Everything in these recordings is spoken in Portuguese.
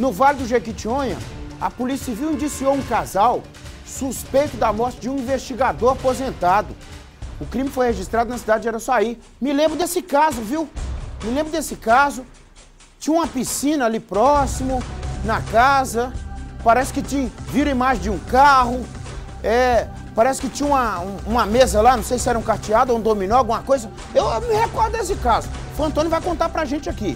No Vale do Jequitinhonha, a Polícia Civil indiciou um casal suspeito da morte de um investigador aposentado. O crime foi registrado na cidade de Araçuaí. Me lembro desse caso, viu? Me lembro desse caso. Tinha uma piscina ali próximo, na casa. Parece que viram imagem de um carro. Parece que tinha uma mesa lá, não sei se era um carteado ou um dominó, alguma coisa. Eu me recordo desse caso. O Antônio vai contar pra gente aqui.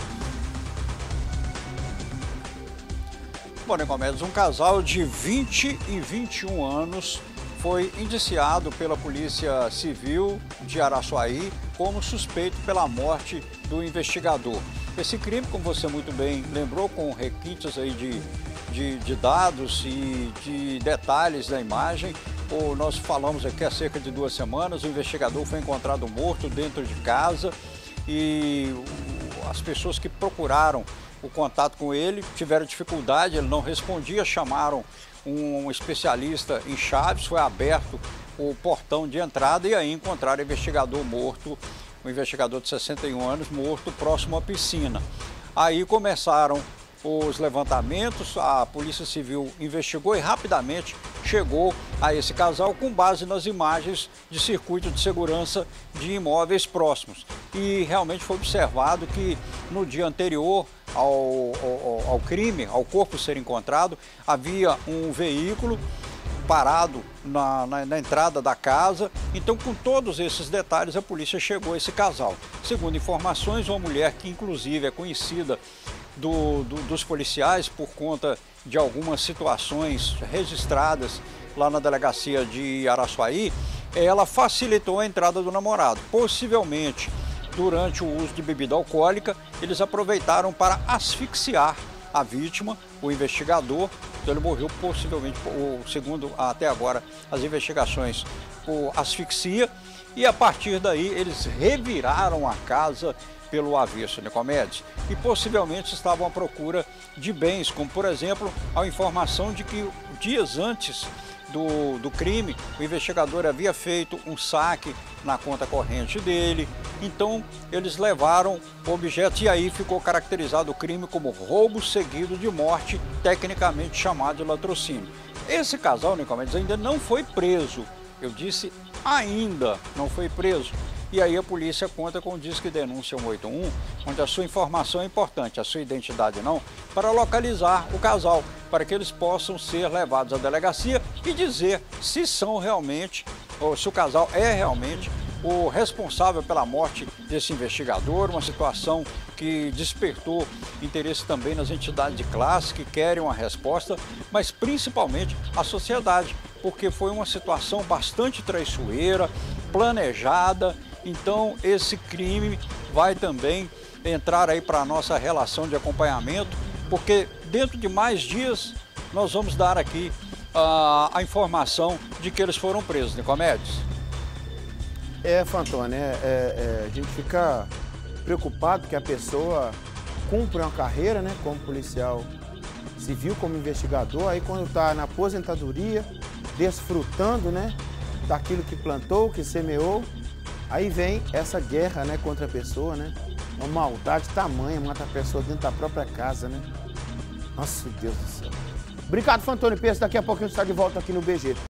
Bom, Nicomedes, um casal de 20 e 21 anos foi indiciado pela Polícia Civil de Araçuaí como suspeito pela morte do investigador. Esse crime, como você muito bem lembrou, com requintes aí de dados e de detalhes da imagem, nós falamos aqui há cerca de 2 semanas, o investigador foi encontrado morto dentro de casa e as pessoas que procuraram o contato com ele tiveram dificuldade, ele não respondia, chamaram um especialista em chaves, foi aberto o portão de entrada e aí encontraram o investigador morto, um investigador de 61 anos morto próximo à piscina. Aí começaram os levantamentos, a Polícia Civil investigou e rapidamente chegou a esse casal com base nas imagens de circuito de segurança de imóveis próximos. E realmente foi observado que no dia anterior ao crime, ao corpo ser encontrado, havia um veículo parado na entrada da casa. Então, com todos esses detalhes, a polícia chegou a esse casal. Segundo informações, uma mulher que inclusive é conhecida dos policiais por conta de algumas situações registradas lá na delegacia de Araçuaí, ela facilitou a entrada do namorado. Possivelmente, durante o uso de bebida alcoólica, eles aproveitaram para asfixiar a vítima, o investigador. Então ele morreu possivelmente, segundo até agora as investigações, por asfixia. E a partir daí eles reviraram a casa pelo avesso, Nicomedes, e possivelmente estavam à procura de bens, como por exemplo a informação de que dias antes do crime, o investigador havia feito um saque na conta corrente dele. Então eles levaram objetos e aí ficou caracterizado o crime como roubo seguido de morte, tecnicamente chamado de latrocínio. Esse casal, Nicomedes, ainda não foi preso. Eu disse ainda não foi preso. E aí a polícia conta com o Disque Denúncia 181, onde a sua informação é importante, a sua identidade não, para localizar o casal, para que eles possam ser levados à delegacia e dizer se são realmente, ou se o casal é realmente o responsável pela morte desse investigador, uma situação que despertou interesse também nas entidades de classe que querem uma resposta, mas principalmente a sociedade, porque foi uma situação bastante traiçoeira, planejada. Então esse crime vai também entrar aí para a nossa relação de acompanhamento, porque dentro de mais dias nós vamos dar aqui a informação de que eles foram presos, Nicomedes. Fantoni, a gente fica preocupado que a pessoa cumpre uma carreira, né, como policial civil, como investigador, aí quando está na aposentadoria, desfrutando, né, daquilo que plantou, que semeou, aí vem essa guerra, né, contra a pessoa, né, uma maldade tamanha, mata a pessoa dentro da própria casa, né. Nossa, Deus do céu. Obrigado, Fantoni Peixe, daqui a pouco a gente está de volta aqui no BG.